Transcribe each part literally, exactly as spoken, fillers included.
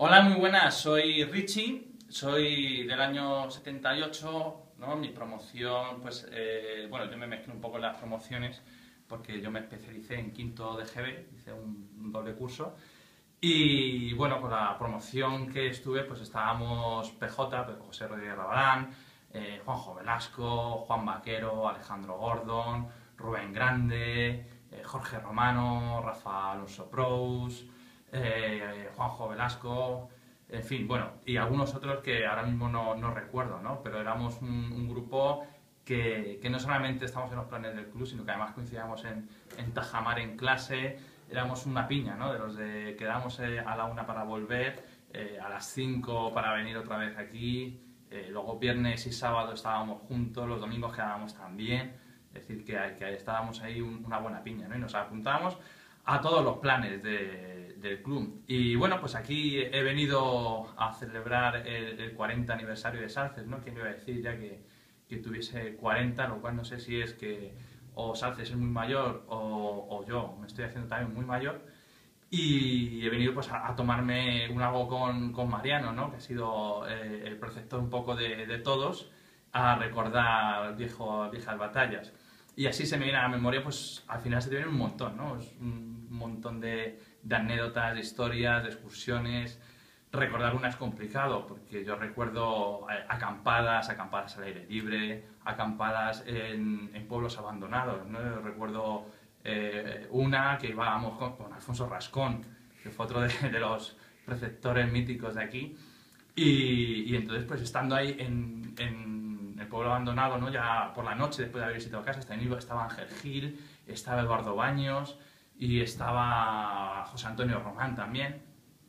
Hola, muy buenas, soy Richie, soy del año setenta y ocho, ¿no? Mi promoción, pues, eh, bueno, yo me mezclo un poco en las promociones porque yo me especialicé en quinto de G B, hice un, un doble curso y, bueno, con la promoción que estuve, pues estábamos P J, pues, José Rodríguez Rabarán, eh, Juanjo Velasco, Juan Vaquero, Alejandro Gordon, Rubén Grande, eh, Jorge Romano, Rafa Alonso Prous, eh, Juanjo Velasco, en fin, bueno, y algunos otros que ahora mismo no, no recuerdo, ¿no? Pero éramos un, un grupo que, que no solamente estábamos en los planes del club, sino que además coincidíamos en, en Tajamar en clase, éramos una piña, ¿no? De los de quedábamos eh, a la una para volver, eh, a las cinco para venir otra vez aquí, eh, luego viernes y sábado estábamos juntos, los domingos quedábamos también, es decir, que, que estábamos ahí un, una buena piña, ¿no? Y nos apuntábamos a todos los planes de, del club. Y bueno, pues aquí he venido a celebrar el, el cuarenta aniversario de Salces, ¿no? ¿Quién me iba a decir ya que, que tuviese cuarenta? Lo cual no sé si es que o Salces es muy mayor o, o yo me estoy haciendo también muy mayor. Y he venido pues a, a tomarme un algo con, con Mariano, ¿no? Que ha sido eh, el preceptor un poco de, de todos, a recordar viejo, viejas batallas. Y así se me viene a la memoria, pues al final se te viene un montón, ¿no? Es un montón de, de anécdotas, de historias, de excursiones. Recordar una es complicado, porque yo recuerdo acampadas, acampadas al aire libre, acampadas en, en pueblos abandonados, ¿no? Yo recuerdo eh, una que íbamos con, con Alfonso Rascón, que fue otro de, de los preceptores míticos de aquí, y, y entonces pues estando ahí en, en el pueblo abandonado, ¿no? Ya por la noche, después de haber visitado casa, estaba Ángel Gil, estaba Eduardo Baños y estaba José Antonio Román también.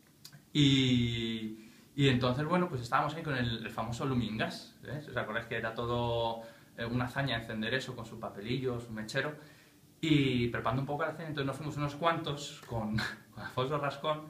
Y, y entonces, bueno, pues estábamos ahí con el, el famoso Lumingas, ¿eh? ¿Os acordáis que era todo eh, una hazaña encender eso con su papelillo, su mechero? Y preparando un poco la cena, entonces nos fuimos unos cuantos con, con Alfonso Rascón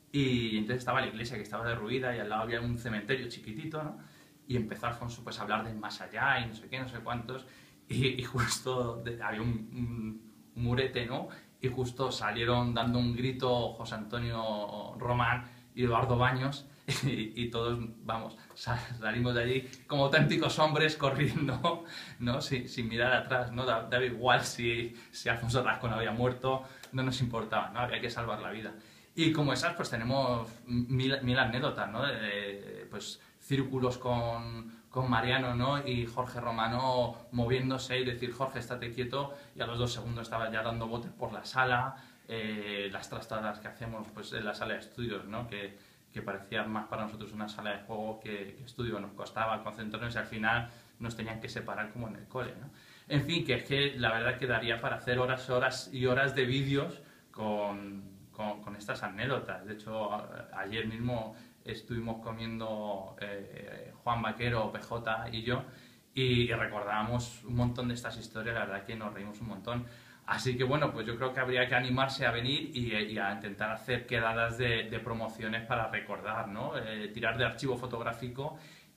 y entonces estaba la iglesia que estaba derruida y al lado había un cementerio chiquitito, ¿no? Y empezó Alfonso pues, a hablar del más allá y no sé qué, no sé cuántos, y, y justo de, había un, un, un murete, ¿no? Y justo salieron dando un grito José Antonio Román y Eduardo Baños, y, y todos, vamos, salimos de allí como auténticos hombres corriendo, ¿no? Sin, sin mirar atrás, ¿no? Da, daba igual si, si Alfonso Rascón había muerto, no nos importaba, ¿no? Había que salvar la vida. Y como esas, pues tenemos mil, mil anécdotas, ¿no? De, pues círculos con, con Mariano, ¿no? Y Jorge Romano moviéndose y decir, Jorge, estate quieto, y a los dos segundos estaba ya dando botes por la sala, eh, las trastadas que hacemos pues, en la sala de estudios, ¿no? Que, que parecía más para nosotros una sala de juego que, que estudio, nos costaba concentrarnos y al final nos tenían que separar como en el cole, ¿no? En fin, que es que la verdad quedaría para hacer horas, horas y horas de vídeos con, con, con estas anécdotas. De hecho, a, ayer mismo estuvimos comiendo eh, Juan Vaquero, P J y yo y, y recordábamos un montón de estas historias, la verdad que nos reímos un montón. Así que bueno, pues yo creo que habría que animarse a venir y, y a intentar hacer quedadas de, de promociones para recordar, ¿no? Eh, tirar de archivo fotográfico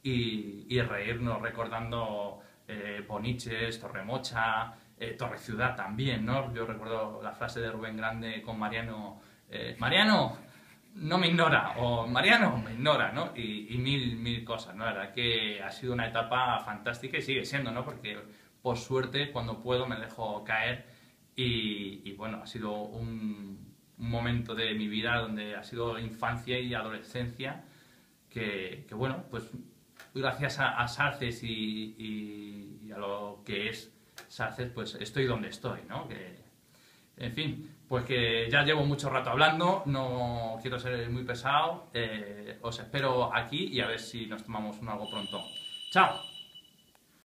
y, y reírnos recordando eh, Boniches, Torremocha, eh, Torre Ciudad también, ¿no? Yo recuerdo la frase de Rubén Grande con Mariano, eh, Mariano, no me ignora, o Mariano, me ignora, ¿no? Y, y mil, mil cosas, ¿no? La verdad que ha sido una etapa fantástica y sigue siendo, ¿no? Porque por suerte cuando puedo me dejo caer. Y, y bueno, ha sido un, un momento de mi vida donde ha sido infancia y adolescencia que, que bueno, pues gracias a, a Salces y, y, y a lo que es Salces, pues estoy donde estoy, ¿no? Que, en fin, pues que ya llevo mucho rato hablando, no quiero ser muy pesado, eh, os espero aquí y a ver si nos tomamos un algo pronto. ¡Chao!